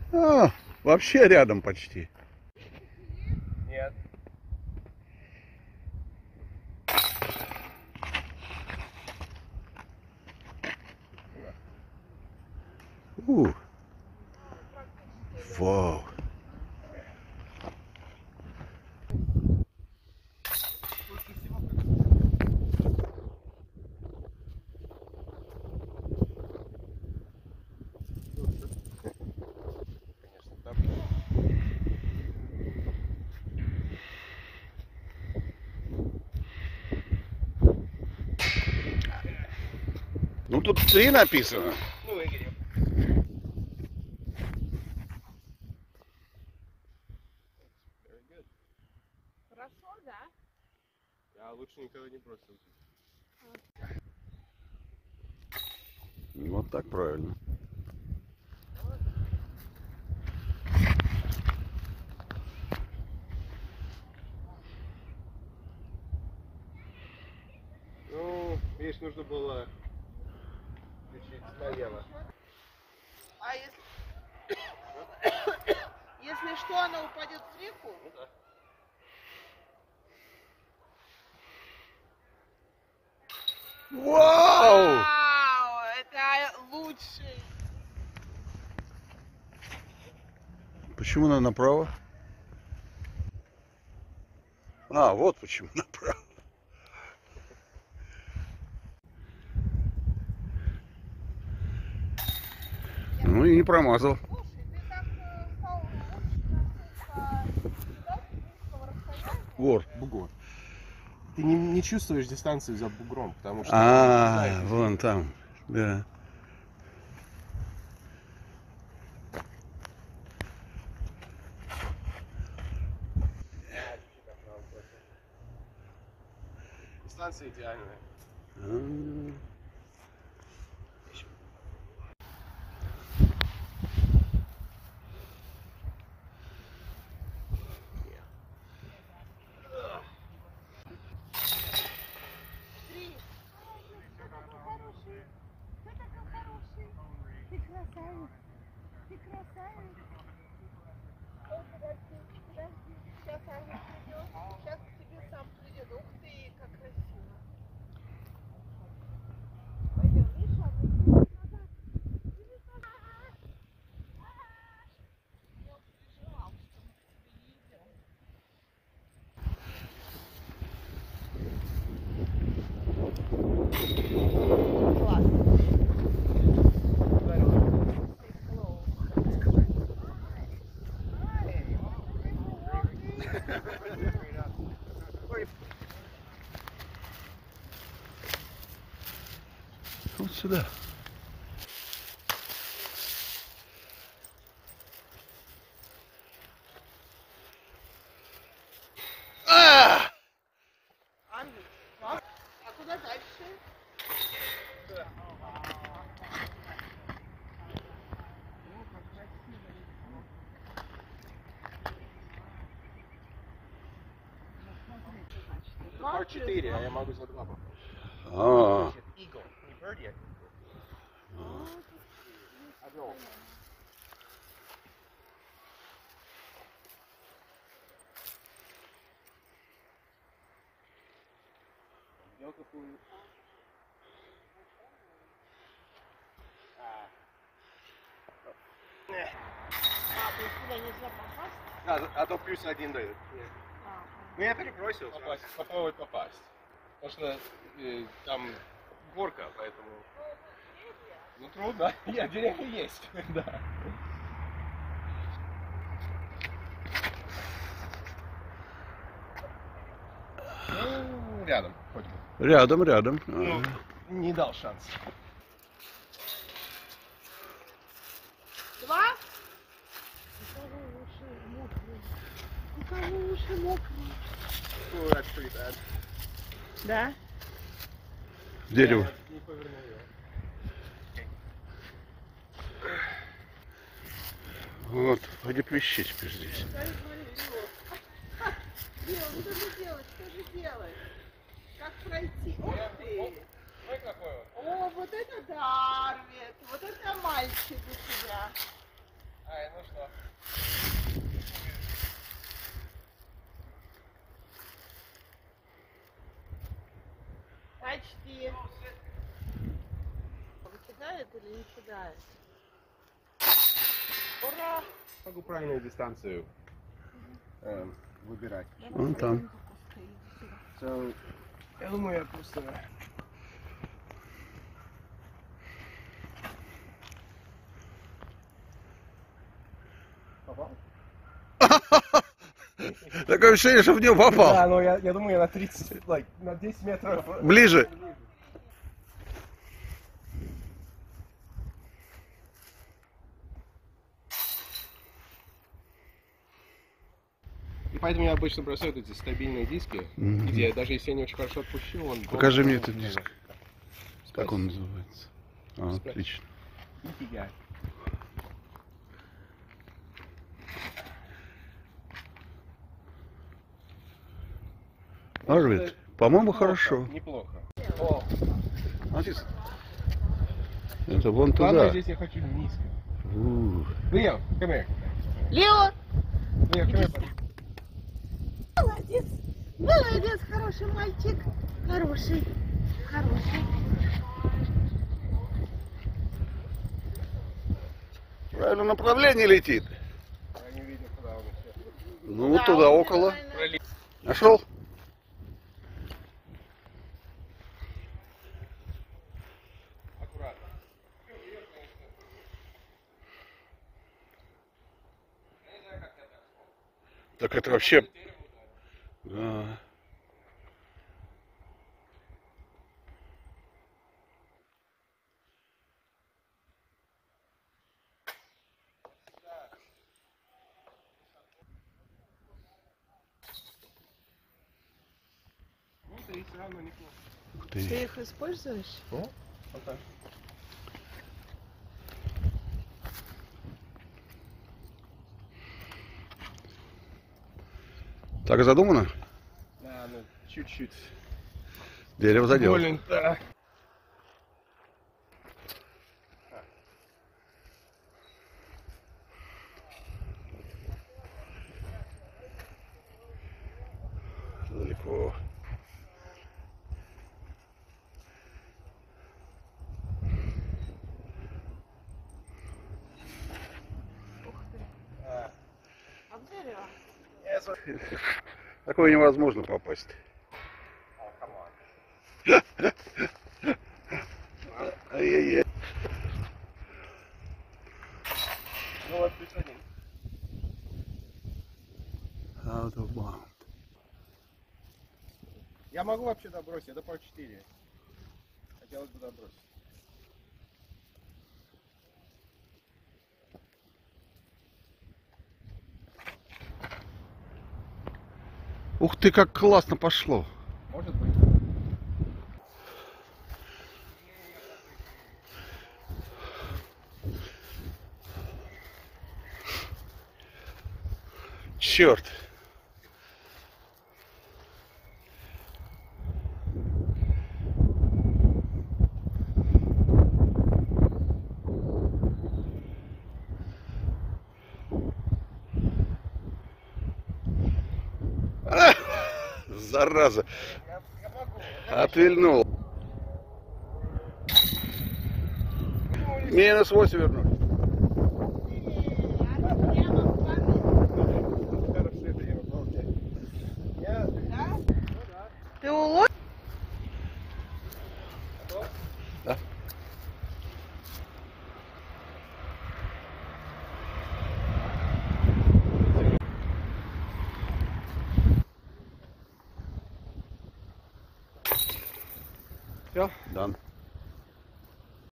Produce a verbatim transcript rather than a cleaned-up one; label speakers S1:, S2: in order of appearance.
S1: А, вообще рядом почти.
S2: Нет.
S1: У. Вау. Ну тут три написано.
S2: Ну, выиграем.
S3: Хорошо, да?
S2: Я лучше никогда не бросил.
S1: Вот так правильно.
S2: Ну, видишь, нужно было чуть-чуть налево.
S3: А если... Если что, она упадет в реку?
S2: Ну да.
S1: Вау!
S3: Вау! Это лучший.
S1: Почему надо направо? А, вот почему направо. Ну и не промазал.
S3: Слушай, ты так э, стал лучше насколько близкого расстояния.
S1: Вор.
S2: Бугор. Ты не, не чувствуешь дистанцию за бугром, потому что...
S1: А, вон там, да.
S2: Дистанция идеальная.
S1: А.
S3: Три. Ты такой хороший. Ты такой хороший. Ты красавец. Ты красавец. Ой, подожди, подожди. Сейчас Аня придет. Сейчас к тебе сам придет. Ух ты, как красиво. Пойдем, Миша, назад. Иди назад. Я вот переживал, что мы к тебе не идем.
S1: Вот сюда. А!
S3: Ангел, а куда дальше?
S2: Пар четыре, а я могу за два попасть.
S1: А,
S2: Игл. Не Birdie, а Орел. Сделал какую?
S3: А, то есть туда нельзя попасть?
S2: А, а то плюс один дают.
S3: А,
S2: Ну я перебросил.
S4: Попасть, попробовать попасть. Потому что э, там горка, поэтому... Ну трудно. Нет, деревья есть. Да. Ну, рядом, хоть бы.
S1: рядом, рядом.
S4: Ну,
S1: А.
S4: не дал шанс.
S3: Два? У кого уши мокрые? У кого уши мокрые?
S2: Oh, that's pretty bad.
S3: Да?
S1: Дерево.
S2: Не повернул его.
S1: Вот, пойди плещи теперь здесь.
S3: Дима, что же делать? Что же делать? Как пройти? Ух ты!
S4: Ой, какой он.
S3: О, вот это да, Арвет! Вот это мальчик у тебя!
S4: Ай,
S3: Почти. Кидает или не кидает? Ура!
S2: Могу правильную дистанцию эм, выбирать.
S1: Вон там.
S2: So, я думаю, я просто... Попал?
S1: Такое ощущение, что в него попал.
S2: Да, но я, я думаю, я на тридцать, like, на десять метров.
S1: Ближе.
S2: И поэтому я обычно бросаю эти стабильные диски,
S1: Мгм.
S2: где даже если я не очень хорошо отпущу, он...
S1: Покажи мне
S2: он-
S1: этот диск. Как он называется? А,
S2: Спрячь.
S1: отлично.
S2: Нифига.
S1: Арвид, по-моему,
S2: Неплохо,
S1: хорошо.
S2: Неплохо. О,
S1: Смотрите. Это вон
S2: главное,
S1: туда.
S2: здесь я хочу низко.
S1: У.
S2: Лео, come here.
S3: Лео!
S2: Лео, come here, buddy.
S3: Молодец! Молодец, хороший мальчик. Хороший. Хороший.
S1: В правильном направлении летит.
S2: Я не видел, куда он еще.
S1: Ну,
S3: Да,
S1: туда,
S3: он
S1: около.
S3: нормально.
S1: Нашел?
S2: Аккуратно.
S1: Так это вообще... Да.
S2: Ну, ты все равно неплохо.
S1: Ух
S3: Ты
S1: ты.
S3: их используешь?
S2: Ну, пока.
S1: Так задумано?
S2: Да, ну, чуть-чуть.
S1: Дерево задел.
S2: Болен, да.
S1: Далеко.
S2: А,
S3: А в дерево?
S2: я смотрю.
S1: Такое невозможно попасть.
S2: О, come on.
S1: Ай-яй-яй.
S2: Ну вот, плюс один.
S1: Out of bound.
S2: Я могу вообще добросить, это пар четыре. Хотелось бы добросить.
S1: Ух ты, как классно пошло.
S2: Может быть.
S1: Черт. А, зараза.
S2: Я, я могу.
S1: Отвильнул. Минус восемь вернуть.
S2: Хорошо, это я. Окей. Я...
S3: Ты уловил?
S1: Да.
S2: Все?
S1: Дан.